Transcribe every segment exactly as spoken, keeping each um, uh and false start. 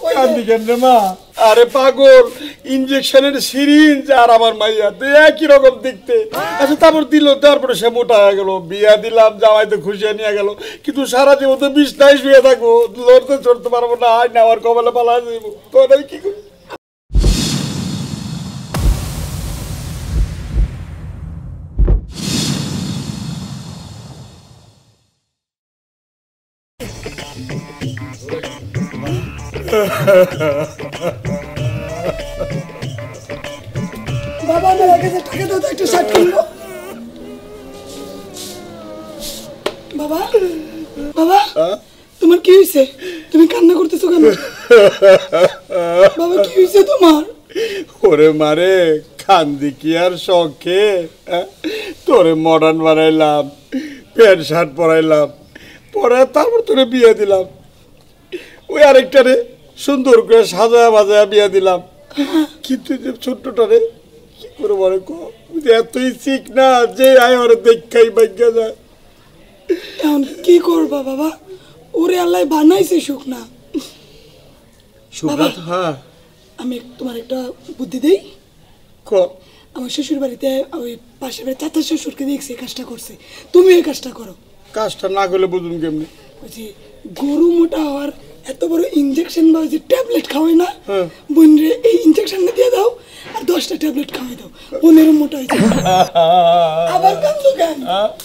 কান্দি কেন রে মা? আরে পাগল, ইনজেকশনের সিরিঞ্জ আর আমার মাইয়া তো একই রকম দেখতে। আচ্ছা তারপর দিল, তারপরে সে মোটা হয়ে গেল, বিয়া দিলাম, জামাই তো খুশি নিয়ে গেল, কিন্তু সারা জীবন তো বিছনায় শুয়ে থাকবো, লড়তে চড়তে পারবো না, আয় না আমার কপালে পালা যাবো, তো কি করি? বাবা আমার কাছে টাকা দাও তো, একটা শার্ট কিনবো। বাবা বাবা তোমার কি হয়েছে? তুমি কান্না করতেছো কেন? বাবা কি হয়েছে তোমার? ওরে মারে, কান্দি কি আর শখে? তোরে মডার্ন বানাইলাম, প্যান্ট শার্ট পরাইলাম, পরে তারপর তোরে বিয়ে দিলাম, ওই আরেকটারে সুন্দর করে সাজায় বাজায় বিয়ে দিলাম, কিন্তু যে ছোট্টটারে কি করে বলে কো, এতই ঠিক না যে আয় ওরে দেখাই ভাগ্যা যায়। এখন কি করবা বাবা? ওরে আল্লাহ বানাইছে শুকনা। বাবা হ্যাঁ, আমি তোমার একটা বুদ্ধি দেই। ক আমার শ্বশুর বাড়িতে ওই পাশের বাড়ির চাচা শ্বশুরকে দেখছি কাজটা করছে, তুমি এই কাজটা করো। কাজটা না করলে বুঝুন কেমনি? ওই যে গরু মোটা হওয়ার এত বড় ইনজেকশন বা ওই যে ট্যাবলেট খাওয়াই না, বোন রে এই ইনজেকশনটা দিয়ে দাও আর দশটা ট্যাবলেট খাওয়াই দাও, বোনের মোটা হয়ে যাবে। আবার কান্দো কেন?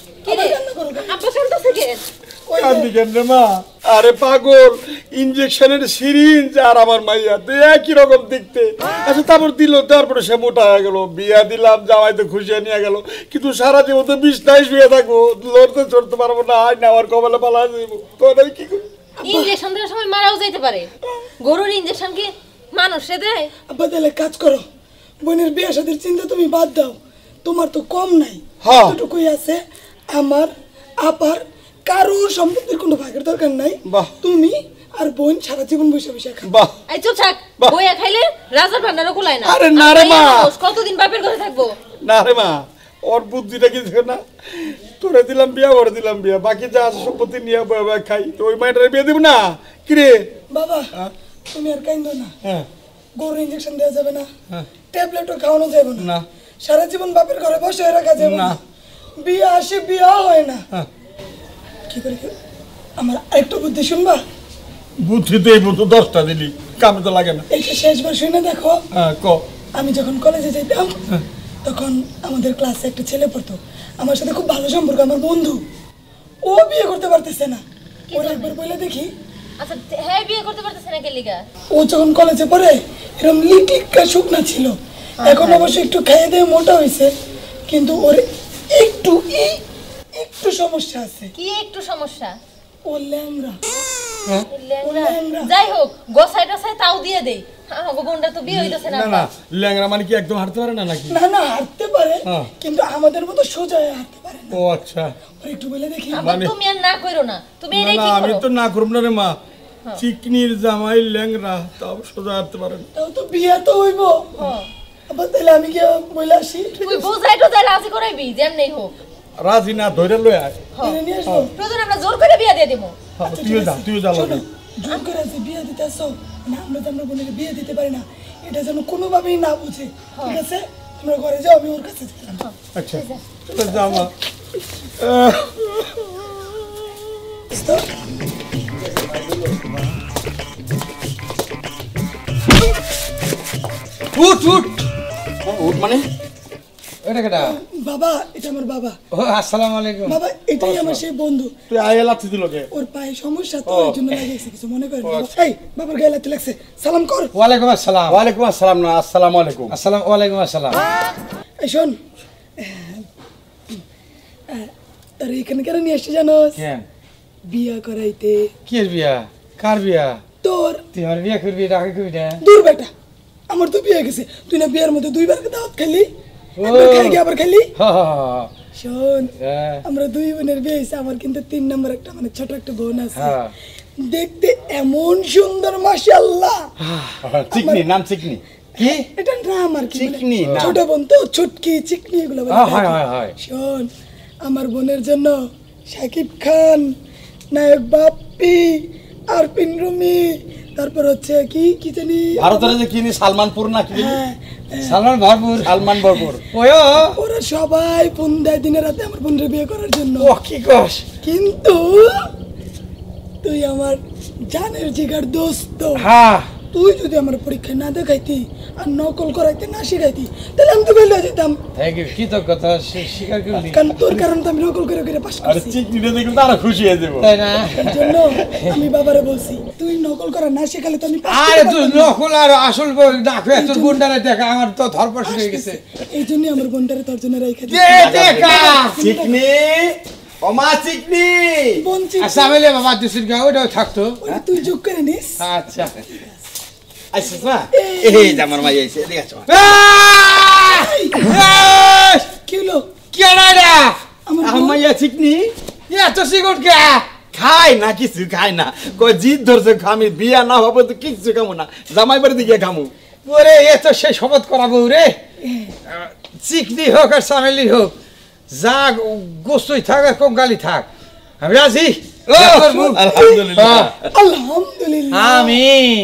কান্দি কেন রে মা? আরে পাগল, ইনজেকশনের সিরিঞ্জ আর আমার মাইয়া তো একই রকম দেখতে। আচ্ছা তারপর দিল, তারপরে সে মোটা হয়ে গেল, বিয়া দিলাম, জামাই তো খুশি নিয়ে গেল, কিন্তু সারা জীবন তো বিছনায় শুয়ে থাকবো, লড়তে চড়তে পারবো না, আয় না আমার কপালে পালা যাবো, তো কি করি? ইনজেকশন দেওয়ার সময় মারাও যাইতে পারে, গরুর ইনজেকশন কি মানুষে দেয়? আব্বা তাহলে কাজ করো, বোনের বিয়ে শাদীর চিন্তা তুমি বাদ দাও, তোমার তো কম নাই, এতটুকুই আছে, আমার আপার কারোর সম্পত্তির কোনো ভাগের দরকার নাই, তুমি আর বোন সারা জীবন বসে বসে খাও। বাহ, এই চুপ থাক, বইয়া খাইলে রাজার ভান্ডারও কুলায় না। আরে না রে মা, কতদিন বাপের ঘরে থাকবো? না রে মা, ওর বুদ্ধিটা কি দেখো না, তোরে দিলাম বিয়া, ওরে দিলাম বিয়া, বাকি যা আছে সম্পত্তি নিয়ে খাই, তো ওই মাইটারে বিয়ে দেবো না কি রে? বাবা তুমি আর কাইন্দো না, গরুর ইনজেকশন দেওয়া যাবে না, ট্যাবলেটও খাওয়ানো যাবে না, সারা জীবন বাপের ঘরে বসে রাখা যাবে না, বিয়ে আসে বিয়া হয় না, কি করে? আমার আরেকটু বুদ্ধি শুনবা? বুদ্ধি তো এই বুদ্ধি দশটা দিলি, কামে তো লাগে না। এইটা শেষবার শুনে দেখো। ক আমি যখন কলেজে যেতাম তখন আমাদের ক্লাসে একটা ছেলে পড়তো, আমার সাথে খুব ভালো সম্পর্ক, আমার বন্ধু, ও বিয়ে করতে পারতেছে না, ওর একবার বলে দেখি। আচ্ছা হ্যাঁ, বিয়ে করতে পারতেছে না কে লিগা? ও যখন কলেজে পড়ে এরকম লিক লিকা শুকনা ছিল, এখন অবশ্য একটু খাইয়ে দিয়ে মোটা হয়েছে, কিন্তু ওর একটু একটু সমস্যা আছে। কি একটু সমস্যা? ও ল্যাংড়া। যাই হোক, গোসাই টোসাই তাও দিয়ে দেই, বোনটা তো বিয়ে হইতেছে না। না ল্যাংড়া মানে কি একদম হাঁটতে পারে না নাকি? না না হাঁটতে পারে, কিন্তু আমাদের মতো সোজা হাঁটতে পারে না। ও আচ্ছা, একটু বলে দেখি। মানে তুমি আর না কইরো না, তুমি এটাই ঠিক করো। আমি তো না করব না রে মা, চিকনির জামাই ল্যাংড়া, তাও সোজা হাঁটতে পারে না, তাও তো বিয়ে তো হইব। হ্যাঁ আবার তাহলে আমি কি বলে আসি? তুই বোঝাই তো যাই রাজি করাইবি, যেমনি হোক। রাজি না ধরে লই আয়, ধরে নিয়ে আসবো, প্রয়োজন আমরা জোর করে বিয়ে দিয়ে দেব। তুইও যা, তুইও যা লাগে। জোর করে আছে বিয়ে দিতে আসো না, আমরা তো আমরা বোনের বিয়ে দিতে পারি না, এটা যেন কোনোভাবেই না বুঝে, ঠিক আছে? তোমরা ঘরে যাও, আমি ওর কাছে যাই। আচ্ছা চলে যাও মা। উঠ উঠ উঠ মানে এটা কেডা? বাবা, এটা আমার বাবা। ও আসসালামু আলাইকুম। বাবা এটাই আমার সেই বন্ধু। তুই আয়া লাথি দিল কে? ওর পায়ে সমস্যা তো, এর জন্য লাগিয়েছে, কিছু মনে করেন না। এই বাবার গায়ে লাথি লাগছে, সালাম কর। ওয়ালাইকুম আসসালাম। ওয়ালাইকুম আসসালাম না, আসসালামু আলাইকুম। আসসালাম ওয়ালাইকুম আসসালাম। এই শোন, তোর এখানে কেন নিয়ে আসছি জানোস? কেন? বিয়া করাইতে। কি এর বিয়া? কার বিয়া? তোর। তুই আমার বিয়া করবি, রাখি করবি না? দূর বেটা, আমার তো বিয়ে গেছে, তুই না বিয়ের মধ্যে দুইবার দাওয়াত খেলি, একবার খাই আবার খেলি। শোন, আমরা দুই বোনের বিয়ে হয়েছে, আমার কিন্তু তিন নম্বর একটা মানে ছোট একটা বোন আছে, দেখতে এমন সুন্দর, মাশাআল্লাহ। চিকনি, নাম চিকনি। কি এটা নাম আর কি, চিকনি, ছোট বোন তো, ছুটকি চিকনি এগুলো বলে। হয় হয় হয়। শোন, আমার বোনের জন্য শাকিব খান, নায়ক বাপ্পি, আরপিন রুমি, তারপর হচ্ছে কি কি জানি ভারতের যে কিনি সালমানপুর না কি হ্যাঁ, সালমান ভরপুর সালমান বরপুর ওয়ো ওরা সবাই ফোন দেয় দিনে রাতে আমার বোনের বিয়ে করার জন্য ও কি কস কিন্তু তুই আমার জানের জিগার দোস্ত হ্যাঁ তুই যদি আমার পরীক্ষা না দেখাইতি আর নকল করাইতে না শিখাইতি তাহলে আমি তো ফেল হয়ে যেতাম থ্যাংক ইউ কৃতজ্ঞতা স্বীকার করলি কারণ তোর কারণ তো আমি নকল করে করে পাস আর করছি চিকনিটা দেখলে তো আরো খুশি হয়ে যাবো তাই না এর জন্য আমি বাবারে বলছি তুই নকল করা না শেখালে তো আমি pass আরে করতে তুই পারতাম না। নকল আর আসল ডাকে তোর গুন্ডারে দেখা আমার তো ধরপড় শুরু হয়ে গেছে এই জন্য আমার বোনটারে তোর জন্য রেখে দে দেখা চিকনি ওমা চিকনি বঞ্চিত আচ্ছা আমি লে বাবা দুসির গা ওটাও থাকতো ওটা তুই যোগ করে নিস আচ্ছা আইছিস না এই যে আমার মাই আইছে এদিকে আসো কি হলো কি না রে আমার আমার বোন- মাইয়া চিকনি এত সিগুন কে খাই না কিছু খাই না কই জিদ ধরছে আমি বিয়া না হবে তো কিছু খামু না জামাই বাড়িতে গিয়ে খামু ওরে এ তো সেই শপথ করাবো রে চিকনি হোক আর সামেলি হোক যা গোস্তই থাক আর কঙ্কালি থাক আমি রাজি আলহামদুলিল্লাহ আলহামদুলিল্লাহ আমিন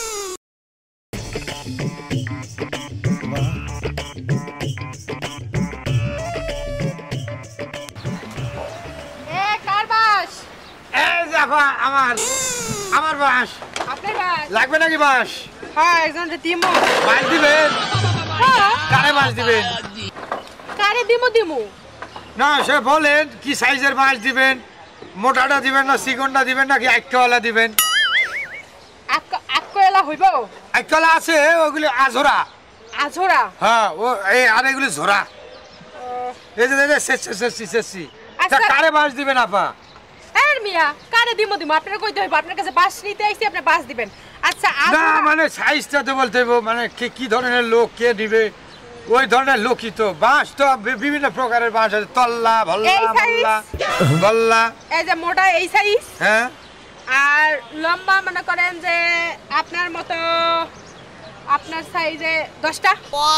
এ কার বাস এই দেখো আমার আমার বাস আপনার বাস লাগবে নাকি বাস হ্যাঁ একজন দিমু বাস দিবেন হ্যাঁ কারে বাস দিবেন কারে দিমু দিমু না সে বলেন কি সাইজের বাস দিবেন মোটাটা দিবেন না চিকনটা দিবেন নাকি আইকাওয়ালা দিবেন আক আকলা হইব আইকাওয়ালা আছে ওগুলি আঝরা আঝরা হ্যাঁ ও এই আর এগুলি ঝরা এই যে এই যে সেসি সেসি সেসি তা আচ্ছা। কারে বাস দিবেন আপা এর মিয়া কারে দিমু দিমু আপনারা কইতে হইব আপনার কাছে বাস নিতে আইছি আপনি বাস দিবেন আচ্ছা না আঝরা মানে সাইজটা তো বলতে হইব মানে কি কি ধরনের লোক কে দিবে ওই ধরনের লোকই তো বাঁশ তো বি- বিভিন্ন প্রকারের বাঁশ আছে তল্লা ভল্লা এই size? মল্লা গল্লা এই যে মোটা এই সাইজ হ্যাঁ আর লম্বা মনে করেন যে আপনার মতো আপনার সাইজে দশটা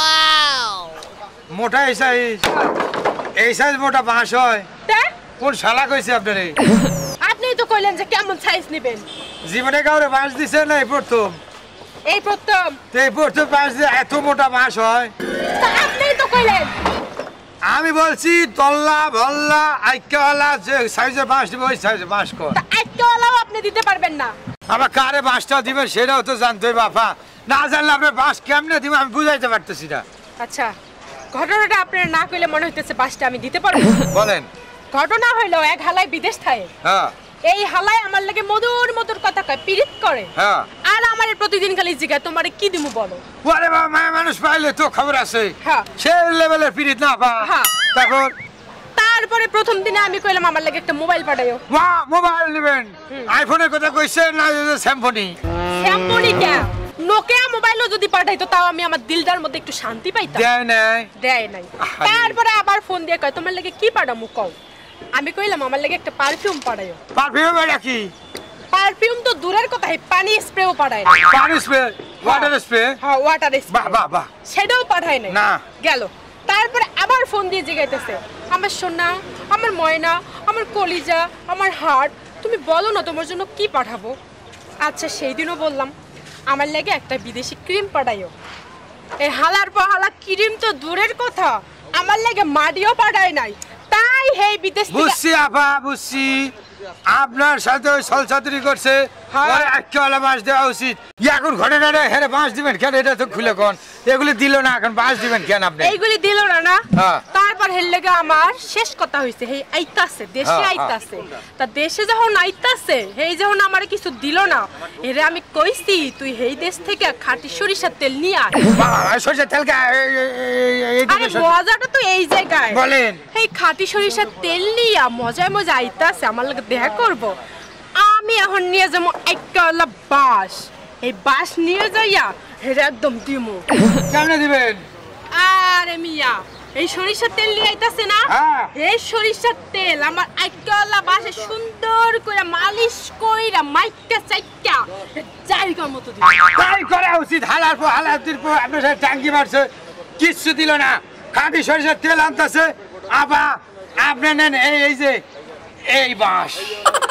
মোটা এই সাইজ এই সাইজ মোটা বাঁশ হয় তা? কোন শালা কইছে আপনারে আপনিই তো কইলেন যে কেমন সাইজ নেবেন জীবনে কাউরে বাঁশ দিছে না এই প্রথম এই প্রথম তো এই প্রথম বাঁশ দিয়ে এত মোটা বাঁশ হয় তা আপনিই তো কইলেন আমি বলছি তল্লা ভল্লা আইকাওয়ালা যে সাইজের বাঁশ দিবে ওই সাইজের বাঁশ কর তা একটাওয়ালাও আপনি দিতে পারবেন না আবার কারে বাঁশটা দিবেন সেটাও তো জানতে হবে বাপা না জানলে আপনার বাঁশ কেমনে দিবে আমি বুঝাইতে পারতেছি না আচ্ছা ঘটনাটা আপনার না কইলে মনে হইতেছে বাসটা আমি দিতে পারবো বলেন ঘটনা হইলো এক হালাই বিদেশ থাকে হ্যাঁ এই হালাই আমার লাগে মধুর মধুর কথা কয় পিরিত করে হ্যাঁ আর আমার প্রতিদিন খালি জিজ্ঞাসা তোমারে কি দিমু বলো ওরে বাবা মায়া মানুষ পাইলে তো খবর আছে হ্যাঁ। সে লেভেলের পিরিত না পা হ্যাঁ। তারপর তারপরে প্রথম দিনে আমি কইলাম আমার লাগে একটা মোবাইল পাঠাইও মা মোবাইল নেবেন আইফোনের কথা কইছে না স্যামফোনি স্যামসং কে নোকিয়া মোবাইলও যদি পাঠাইতো তাও আমি আমার দিলটার মধ্যে একটু শান্তি পাইতাম দেয় নাই দেয় নাই আহারে। তারপরে আবার ফোন দিয়ে কয় তোমার লাগে কি পাঠামু কও আমি কইলাম আমার লাগে একটা পারফিউম পাঠাইও পারফিউম এটা কি পারফিউম তো দূরের কথা এই পানি স্প্রেও পাঠায় না পানি স্প্রে ওয়াটার স্প্রে হ্যাঁ ওয়াটার স্প্রে বাহ বাহ বাহ সেটাও পাঠায় নাই না। গেল তারপরে আবার ফোন দিয়ে জিগাইতেছে আমার সোনা আমার ময়না আমার কলিজা আমার হার্ট তুমি বলো না তোমার জন্য কি পাঠাবো আচ্ছা সেই দিনও বললাম আমার লাগে একটা বিদেশি ক্রিম পাঠাইও এই হালার পর হালা ক্রিম তো দূরের কথা আমার লাগে মাটিও পাঠায় নাই তাই হেই বিদেশ থেকে বুঝছি আপা বুঝছি আপনার সাথে ওই ছলছাতুরি করছে হ্যাঁ। ওরে আক্কেওয়ালা বাঁশ দেওয়া উচিত এখন ঘটনাটা হেরে বাঁশ দিবেন কেন এটা তো খুলে কোন এগুলি দিল না এখন বাঁশ দিবেন কেন আপনি এইগুলি দিল না না হ্যাঁ। তারপর হের লেগে আমার শেষ কথা হইছে হেই আইতাছে দেশে হ্যাঁ, আইতাছে তা দেশে যখন আইতাছে হেই যখন আমার কিছু দিল না এরে আমি কইছি তুই হেই দেশ থেকে খাঁটি সরিষার তেল নিয়ে আয় বাবা, সরষের তেল কা- এই- এই- এই- এই- আরে এই- মজাটা তো এই জায়গায় বলেন। এই খাঁটি সরিষার তেল নিয়া মজায় মজা আইতাছে আমার লাগে দেখা করব আমি এখন নিয়ে যাবো একটা বাস এই বাস নিয়ে যাইয়া হেরে একদম দিমু কেমনে দিবেন আরে মিয়া এই সরিষার তেল নিয়ে আইতাছে না হ্যাঁ। এই সরিষার তেল আমার আইকালা বাসে সুন্দর করে মালিশ কইরা মাইকা চাইকা জায়গার মতো দিবে তাই করা উচিত হালার পর হালার দিন পর আপনার সাথে টাঙ্গি মারছে কিচ্ছু দিল না খাঁটি সরিষার তেল আনতেছে আবার আপনি নেন এই এই যে এই বাঁশ